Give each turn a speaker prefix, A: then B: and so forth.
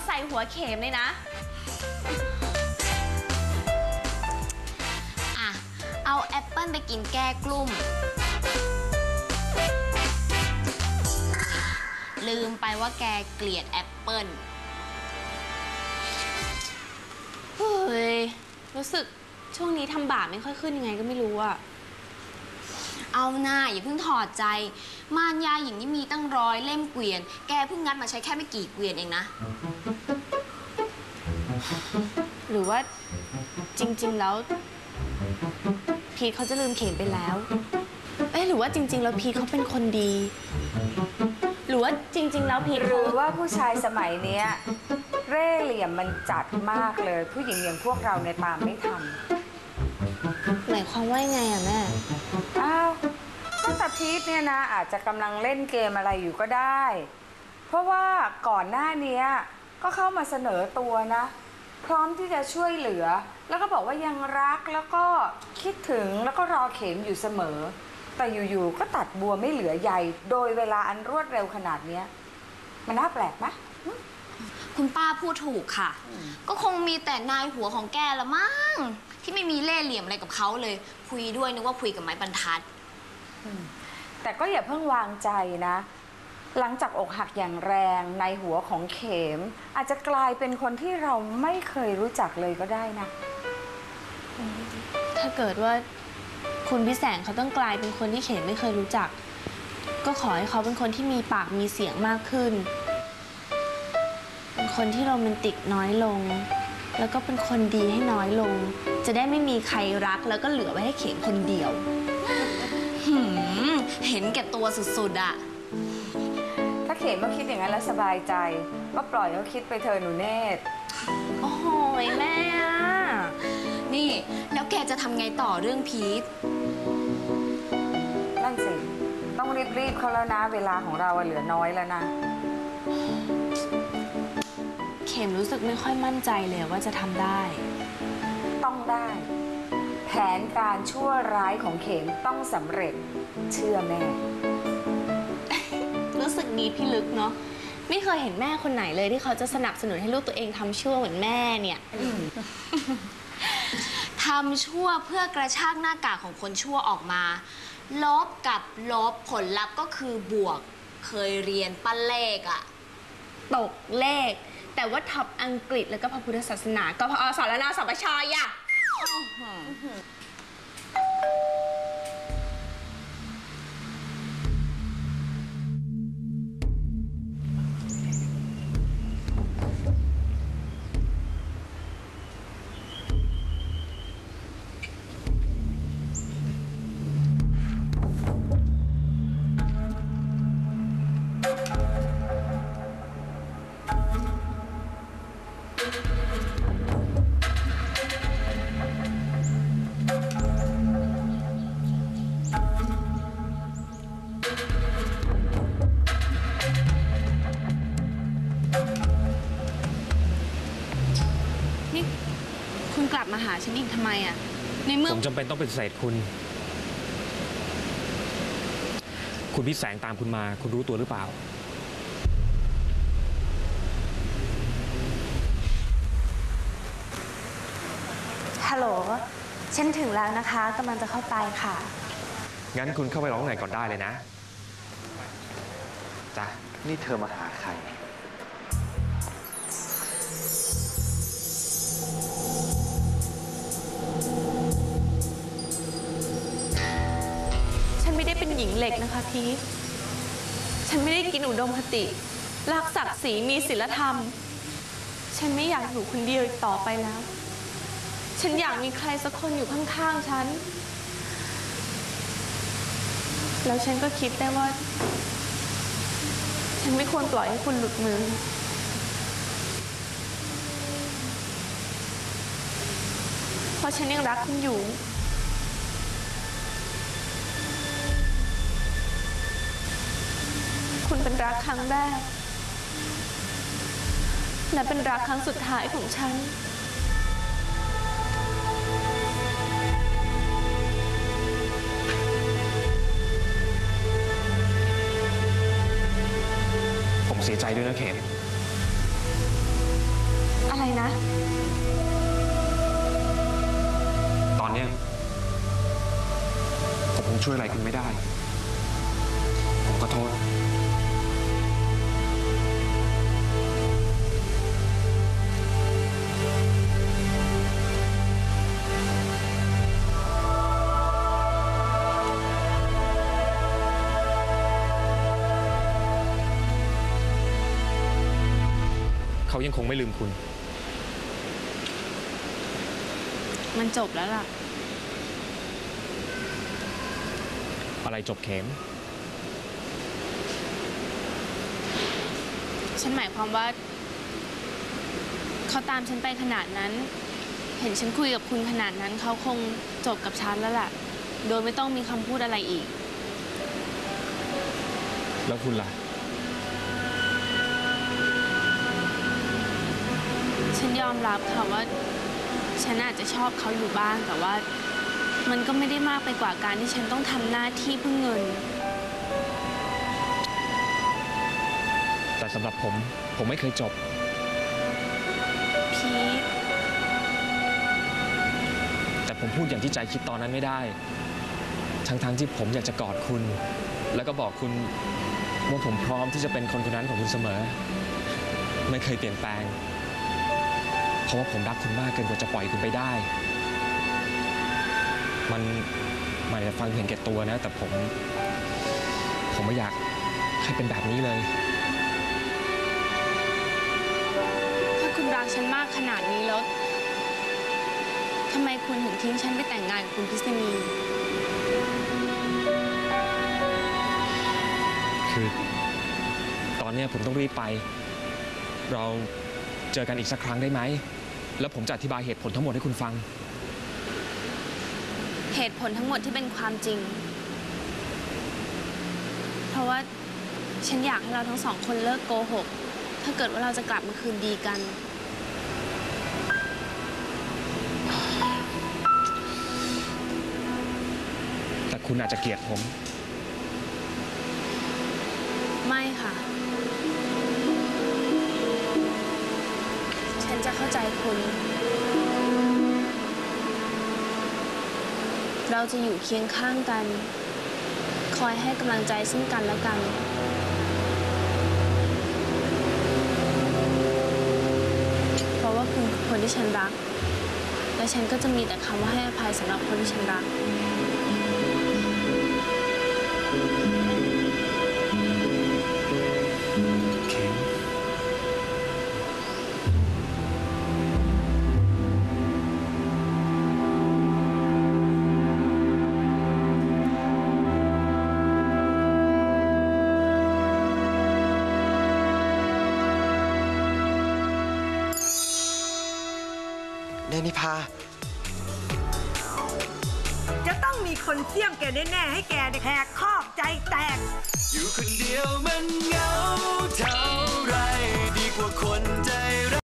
A: ใส่หัวเข็มเลยนะอ่ะเอาแอปเปิ้ลไปกินแก้กลุ้มลืมไปว่าแกเกลียดแอปเปิ้ลเฮ้ยรู้สึกช่วงนี้ทำบาปไม่ค่อยขึ้นยังไงก็ไม่รู้อะเอาหน้าอย่าเพิ่งถอดใจมารยาหญิงนี่มีตั้ง100 เล่มเกวียนแกเพิ่งงัดมาใช้แค่ไม่กี่เกวียนเองนะหรือว่าจริงๆแล้วพีทเขาจะลืมเข็มไปแล้วหรือว่าจริงๆแล้วพีทเขาเป็นคนดีหรือว่าจริงๆแล้วพีท
B: หรือว่าผู้ชายสมัยนี้เร่เหลี่ยมมันจัดมากเลยผู้หญิงอย่างพวกเราในตามไม่ทัน
A: หมายความว่าไงอะแม่
B: อ้าวก็แต่พีทเนี่ยนะอาจจะกำลังเล่นเกมอะไรอยู่ก็ได้เพราะว่าก่อนหน้านี้ก็เข้ามาเสนอตัวนะพร้อมที่จะช่วยเหลือแล้วก็บอกว่ายังรักแล้วก็คิดถึงแล้วก็รอเข็มอยู่เสมอแต่อยู่ๆก็ตัดบัวไม่เหลือใยโดยเวลาอันรวดเร็วขนาดนี้มันน่าแปลกไหม
A: คุณป้าพูดถูกค่ะก็คงมีแต่นายหัวของแกละมั้งที่ไม่มีเล่ห์เหลี่ยมอะไรกับเขาเลยคุยด้วยนึกว่าคุยกับไม้บรรทัด
B: แต่ก็อย่าเพิ่งวางใจนะหลังจากอกหักอย่างแรงในหัวของเข็มอาจจะกลายเป็นคนที่เราไม่เคยรู้จักเลยก็ได้นะ
A: ถ้าเกิดว่าคุณพี่แสงเขาต้องกลายเป็นคนที่เข็มไม่เคยรู้จักก็ขอให้เขาเป็นคนที่มีปากมีเสียงมากขึ้นเป็นคนที่โรแมนติกน้อยลงแล้วก็เป็นคนดีให้น้อยลงจะได้ไม่มีใครรักแล้วก็เหลือไว้ให้เข็มคนเดียวเห็นแก่ตัวสุดๆอะ
B: ถ้าเข็มมาคิดอย่างนั้นแล้วสบายใจก็ปล่อยเขาคิดไปเถอะหนูเนตร
A: โอ้โหแม่นี่แล้วแกจะทำไงต่อเรื่องพีท
B: นั่นสิต้องรีบเขาแล้วนะเวลาของเราเหลือน้อยแล้วนะ
A: เข็มรู้สึกไม่ค่อยมั่นใจเลยว่าจะทำได้
B: ต้องได้แผนการชั่วร้ายของเข็มต้องสำเร็จเชื่อแม่
A: รู้สึกดีพี่ลึกเนาะไม่เคยเห็นแม่คนไหนเลยที่เขาจะสนับสนุนให้ลูกตัวเองทำชั่วเหมือนแม่เนี่ยทำชั่วเพื่อกระชากหน้ากากของคนชั่วออกมาลบกับลบผลลัพธ์ก็คือบวกเคยเรียนปั้นเลขอะตกเลขแต่ว่าท็อปอังกฤษแล้วก็พระพุทธศาสนาก็พอสอนแล้วนะสปช.อ่ะคุณกลับมาหาฉันอีกทำไมอ่ะในเมื่อ
C: ผมจำเป็นต้องปฏิเสธคุณพี่แสงตามคุณมาคุณรู้ตัวหรือเปล่า
A: ฮัลโหลฉันถึงแล้วนะคะกำลังจะเข้าไปค่ะ
C: งั้นคุณเข้าไปร้องไหนก่อนได้เลยนะจ้ะ
D: นี่เธอมาหาใคร
A: ฉันไม่ได้เป็นหญิงเหล็กนะคะพีทฉันไม่ได้กินอุดมคติรักศักดิ์ศรีมีศีลธรรมฉันไม่อยากอยู่คนเดียวอีกต่อไปแล้วฉันอยากมีใครสักคนอยู่ข้างๆฉันแล้วฉันก็คิดได้ว่าฉันไม่ควรปล่อยให้คุณหลุดมือเพราะฉันยังรักคุณอยู่คุณเป็นรักครั้งแรกและเป็นรักครั้งสุดท้ายของฉัน
C: ผมเสียใจด้วยนะเข็มช่วยอะไรคุณไม่ได้ผมขอโทษเขายังคงไม่ลืมคุณ
A: มันจบแล้วล่ะ
C: อะไรจบเข็ม
A: ฉันหมายความว่าเขาตามฉันไปขนาดนั้น เห็นฉันคุยกับคุณขนาดนั้นเขาคงจบกับฉันแล้วล่ะ โดยไม่ต้องมีคำพูดอะไรอีก
C: แล้วคุณล่ะ
A: ฉันยอมรับค่ะว่าฉันอาจจะชอบเขาอยู่บ้างแต่ว่ามันก็ไม่ได้มากไปกว่าการที่ฉันต้องทำหน้าที่เพื่อเงิน
C: แต่สำหรับผมไม่เคยจบ
A: พีท
C: แต่ผมพูดอย่างที่ใจคิดตอนนั้นไม่ได้ ทั้งที่ผมอยากจะกอดคุณ แล้วก็บอกคุณว่าผมพร้อมที่จะเป็นคนคนนั้นของคุณเสมอ ไม่เคยเปลี่ยนแปลง เพราะว่าผมรักคุณมากเกินกว่าจะปล่อยคุณไปได้ มันอาจจะฟังเห็นแก่ตัวนะ แต่ผมไม่อยากให้เป็นแบบนี้เลย
A: ถ้าคุณรักฉันมากขนาดนี้แล้วทำไมคุณถึงทิ้งฉันไปแต่งงานกับคุณพิษณี
C: คือตอนนี้ผมต้องรีบไป เราเจอกันอีกสักครั้งได้ไหม แล้วผมจะอธิบายเหตุผลทั้งหมดให้คุณฟัง
A: เหตุผลทั้งหมดที่เป็นความจริง เพราะว่าฉันอยากให้เราทั้งสองคนเลิกโกหก ถ้าเกิดว่าเราจะกลับมาคืนดีกัน
C: แต่คุณอาจจะเกลียดผม
A: ไม่ค่ะ ฉันจะเข้าใจคุณ เราจะอยู่เคียงข้างกัน คอยให้กำลังใจซึ่งกันและกัน เพราะว่าคุณคือคนที่ฉันรัก และฉันก็จะมีแต่คำว่าให้อภัยสำหรับคนที่ฉันรัก
C: เข็ม
D: เนนิพา
E: จะต้องมีคนเสี่ยมแกแน่ๆให้แกแหกคอบใจแตก
F: อยู่คนเดียวมันเหงาเท่าไรดีกว่าคนใจร้าย